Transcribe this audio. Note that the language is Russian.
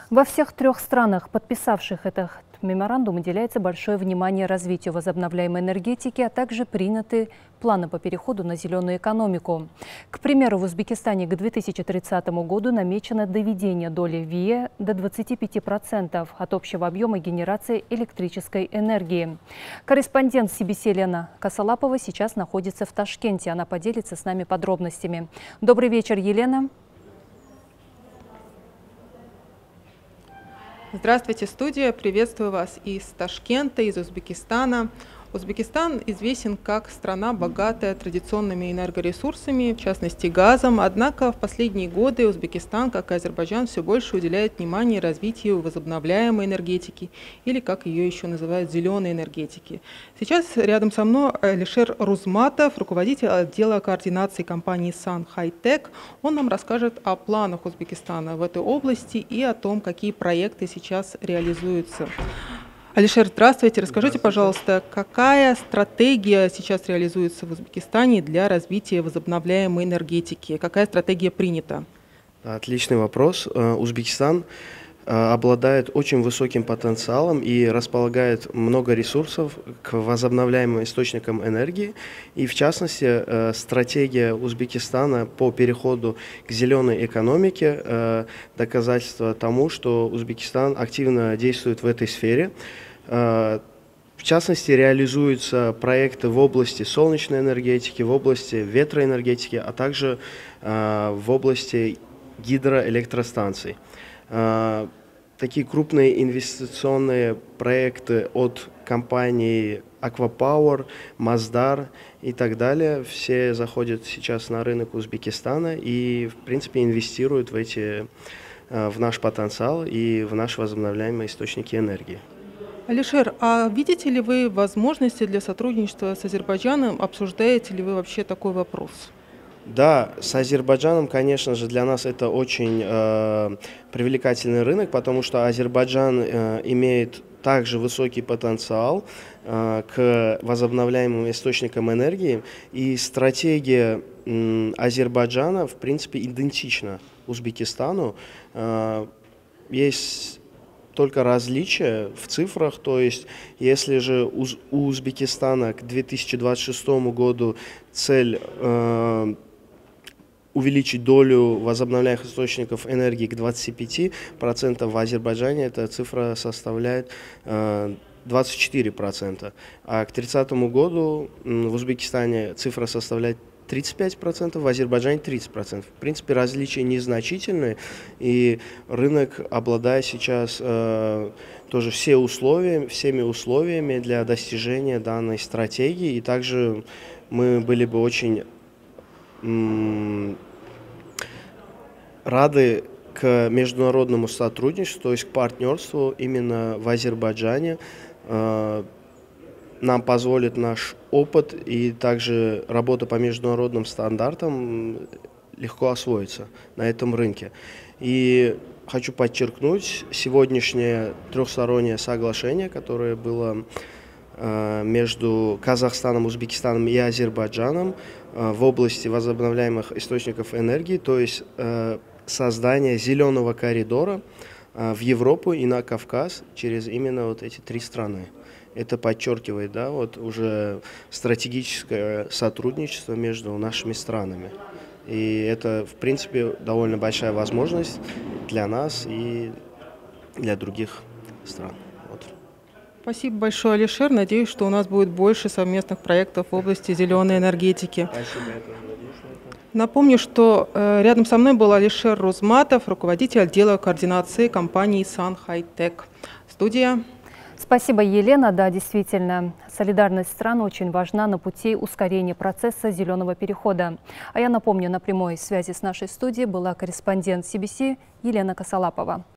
Во всех трех странах, подписавших этот меморандум, уделяется большое внимание развитию возобновляемой энергетики, а также приняты планы по переходу на зеленую экономику. К примеру, в Узбекистане к 2030 году намечено доведение доли ВИЭ до 25% от общего объема генерации электрической энергии. Корреспондент CBC Елена Косолапова сейчас находится в Ташкенте. Она поделится с нами подробностями. Добрый вечер, Елена. Здравствуйте, студия. Приветствую вас из Ташкента, из Узбекистана. Узбекистан известен как страна, богатая традиционными энергоресурсами, в частности газом. Однако в последние годы Узбекистан, как и Азербайджан, все больше уделяет внимание развитию возобновляемой энергетики, или, как ее еще называют, зеленой энергетики. Сейчас рядом со мной Алишер Рузматов, руководитель отдела координации компании Sun High-Tech. Он нам расскажет о планах Узбекистана в этой области и о том, какие проекты сейчас реализуются. Алишер, здравствуйте. Расскажите, пожалуйста, какая стратегия сейчас реализуется в Узбекистане для развития возобновляемой энергетики? Какая стратегия принята? Отличный вопрос. Узбекистан обладает очень высоким потенциалом и располагает много ресурсов к возобновляемым источникам энергии. И в частности, стратегия Узбекистана по переходу к зеленой экономике доказательство тому, что Узбекистан активно действует в этой сфере. В частности, реализуются проекты в области солнечной энергетики, в области ветроэнергетики, а также в области гидроэлектростанций. Такие крупные инвестиционные проекты от компаний Аквапауэр, Масдар и так далее, все заходят сейчас на рынок Узбекистана и, в принципе, инвестируют в наш потенциал и в наши возобновляемые источники энергии. Алишер, а видите ли вы возможности для сотрудничества с Азербайджаном? Обсуждаете ли вы вообще такой вопрос? Да, с Азербайджаном, конечно же, для нас это очень привлекательный рынок, потому что Азербайджан имеет также высокий потенциал к возобновляемым источникам энергии, и стратегия Азербайджана, в принципе, идентична Узбекистану. Есть только различия в цифрах, то есть если же у Узбекистана к 2026 году цель увеличить долю возобновляемых источников энергии к 25%, в Азербайджане эта цифра составляет 24%, а к 2030 году в Узбекистане цифра составляет 35%, в Азербайджане 30%. В принципе, различия незначительные, и рынок обладает сейчас тоже всеми условиями для достижения данной стратегии, и также мы были бы очень рады к международному сотрудничеству, то есть к партнерству именно в Азербайджане. Нам позволит наш опыт и также работа по международным стандартам легко освоиться на этом рынке. И хочу подчеркнуть, сегодняшнее трехстороннее соглашение, которое было между Казахстаном, Узбекистаном и Азербайджаном в области возобновляемых источников энергии, то есть создание зеленого коридора в Европу и на Кавказ через именно вот эти три страны. Это подчеркивает, да, вот уже стратегическое сотрудничество между нашими странами. И это, в принципе, довольно большая возможность для нас и для других стран. Вот. Спасибо большое, Алишер. Надеюсь, что у нас будет больше совместных проектов в области зеленой энергетики. Спасибо. Напомню, что рядом со мной был Алишер Рузматов, руководитель отдела координации компании Sun High-Tech. Студия. Спасибо, Елена. Да, действительно, солидарность стран очень важна на пути ускорения процесса зеленого перехода. А я напомню, на прямой связи с нашей студией была корреспондент CBC Елена Косолапова.